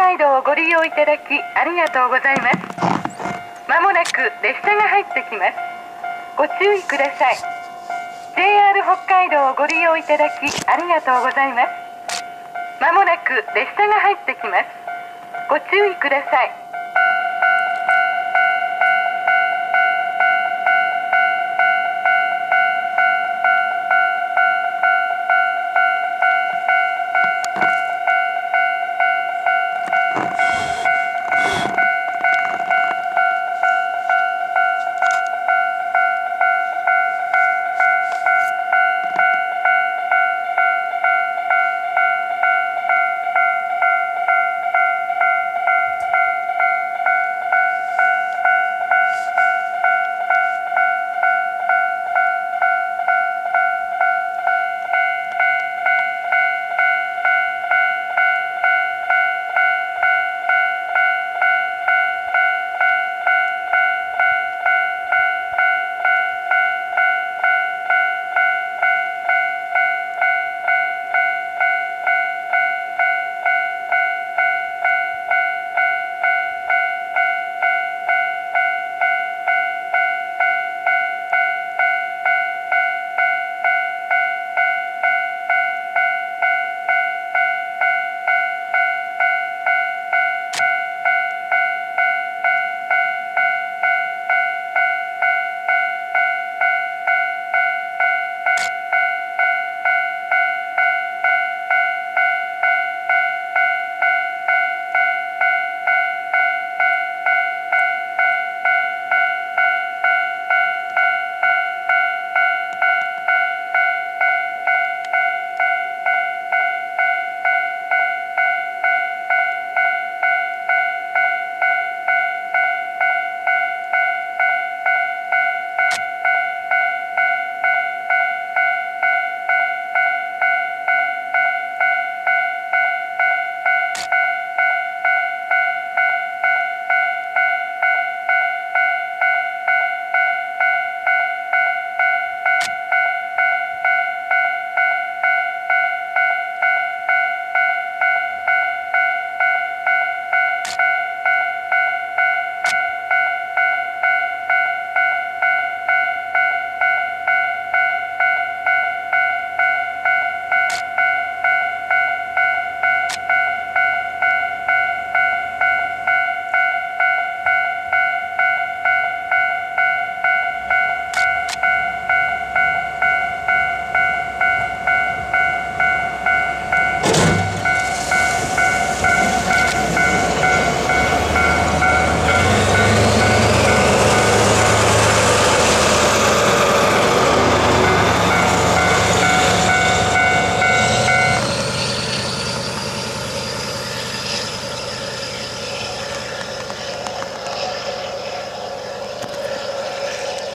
海道をご利用いただきありがとうございます。まもなく列車が入ってきます。ご注意ください。JR 北海道をご利用いただきありがとうございます。まもなく列車が入ってきます。ご注意ください。